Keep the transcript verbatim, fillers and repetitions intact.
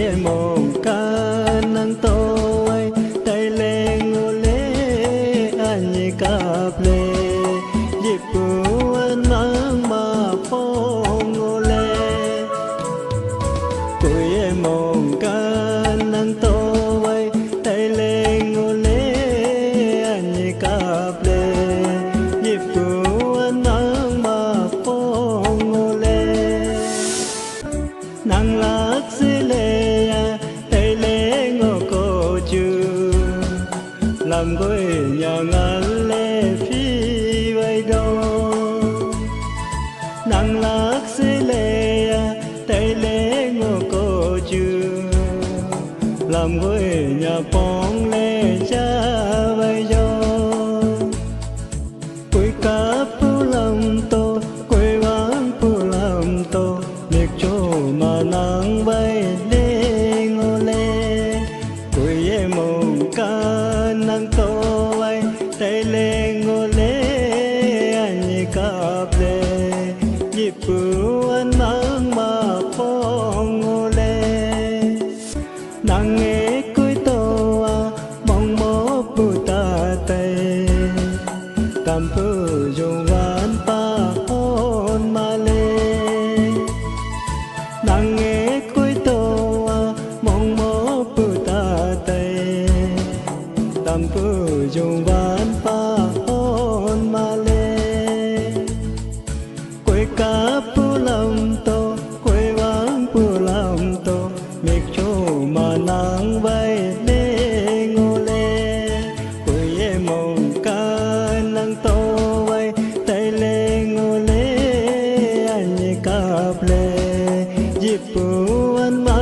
mong ca nang tôi tay lên ngô lê anh cặp lê dịp buồn mang mà phong ngô lê cuối mong ca nang tôi tay lên ngô lê anh cặp lê dịp buồn mang mà phong ngô lê nang lạc dê lê tay lê ngô cô chư làm quê nhà ngàn lê phi bay đâu nang lạc dê lê tay lê ngô cô chư làm quê nhà phong lê cha bay đâu quê cá pu lâm tô quê vắng pu lâm tô miệt chỗ mà nắng bay lê ngô lê quê em mong ca nắng tô bay tay lê ngô lê anh cặp lê dịp buồn mang mà phong ngô lê nắng nghe cuối tô mong mô pu ta tê tam pu dùng ván pa hôn ma lê nắng nghe cuối tô mong mô pu ta tê tam pu dùng ván pa hôn ma lê quê cá pu lâm tô quê vắng pu lâm tô miệt chỗ mà nắng bay lê ngô lê quê em mong ca nắng tô bay tay lê ngô lê anh cặp lê dịp buồn